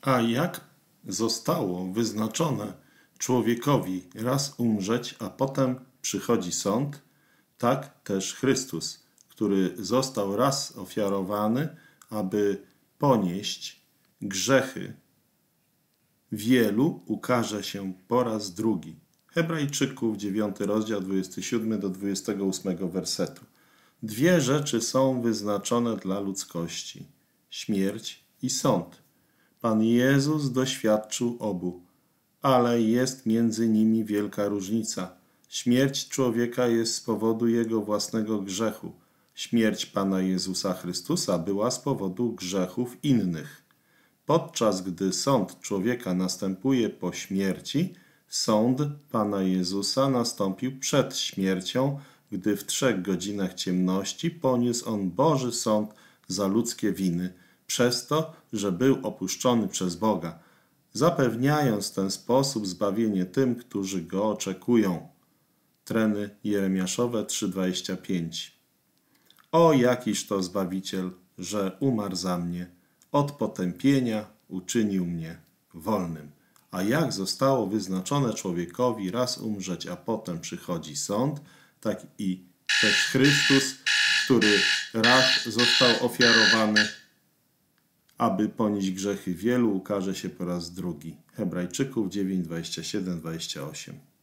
A jak zostało wyznaczone człowiekowi raz umrzeć, a potem przychodzi sąd, tak też Chrystus, który został raz ofiarowany, aby ponieść grzechy wielu, ukaże się po raz drugi. Hebrajczyków 9 rozdział 27 do 28 wersetu. Dwie rzeczy są wyznaczone dla ludzkości: śmierć i sąd. Pan Jezus doświadczył obu, ale jest między nimi wielka różnica. Śmierć człowieka jest z powodu jego własnego grzechu. Śmierć Pana Jezusa Chrystusa była z powodu grzechów innych. Podczas gdy sąd człowieka następuje po śmierci, sąd Pana Jezusa nastąpił przed śmiercią, gdy w 3 godzinach ciemności poniósł On Boży sąd za ludzkie winy, przez to, że był opuszczony przez Boga, zapewniając w ten sposób zbawienie tym, którzy Go oczekują. Treny Jeremiaszowe 3:25. O, jakiż to Zbawiciel, że umarł za mnie, od potępienia uczynił mnie wolnym. A jak zostało wyznaczone człowiekowi raz umrzeć, a potem przychodzi sąd, tak i też Chrystus, który raz został ofiarowany, aby ponieść grzechy wielu, ukaże się po raz drugi. Hebrajczyków 9:27-28.